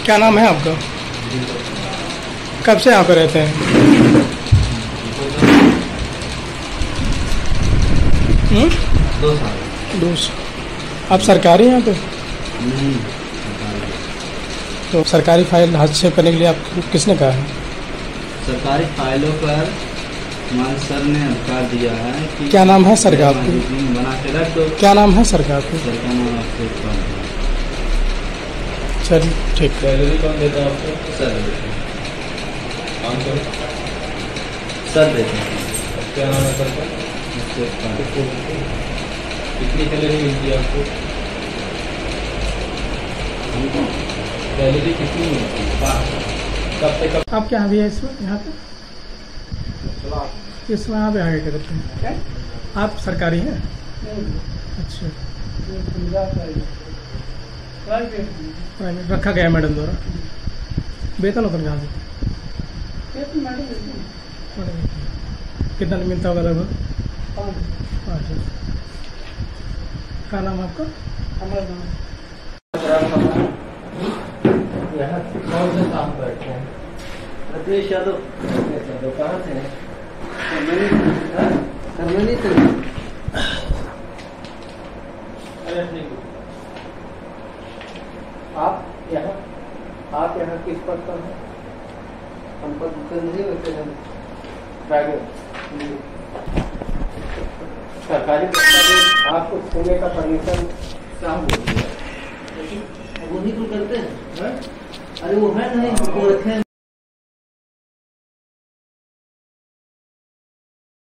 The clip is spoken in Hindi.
क्या नाम है आपका? कब से यहाँ पे रहते हैं? दो साल। 2 साल। आप सरकारी हैं यहाँ पे? नहीं। तो सरकारी फाइल हस्तक्षेप करने के लिए आपको किसने कहा है? सरकारी फाइलों पर हमारे सर ने अधिकार दिया है कि क्या नाम है सर का आपको? बना के रख दो। क्या नाम है सर का आपको? सर का नाम आपको चलिए ठीक है। सैलरी कौन देता है आपको? सर देते हैं। काम करो। सर देते हैं। क्या नाम है सर का? कितनी सैलरी मिलती है आपको? सैलरी कितनी मिलती है? कब से कब? आप क्या अभी है इसमें यहाँ पे? इसमें यहाँ पे आगे क्या करते हैं? आप सरकारी हैं? अच्छा, प्राइवेट रखा गया है मैडम द्वारा। वेतन होता कहाँ से? कितना मिलता होगा लगभग? 5। क्या नाम है आपका? यहाँ कौन से काम करते हैं? रत्नेश यादव। कहाँ से हैं? करमनी से। आप यहाँ किस पद पर हैं? हम पर नहीं होते हैं। प्राइवेट सरकारी आपको छूने का परमिशन काम बोलते हैं। वही तो करते हैं। अरे वो है नहीं, वो रखे हैं।